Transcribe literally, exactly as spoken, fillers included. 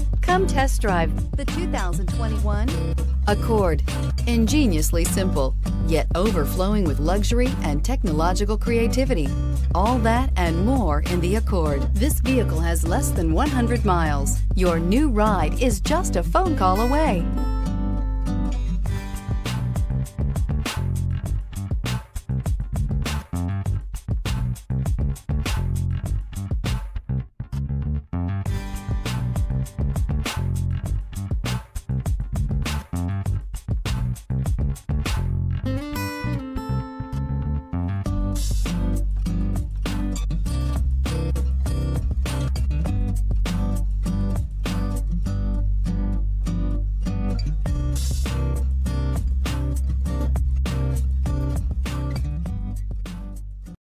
Come test drive the two thousand twenty-one Accord. Ingeniously simple, yet overflowing with luxury and technological creativity. All that and more in the Accord. This vehicle has less than one hundred miles. Your new ride is just a phone call away.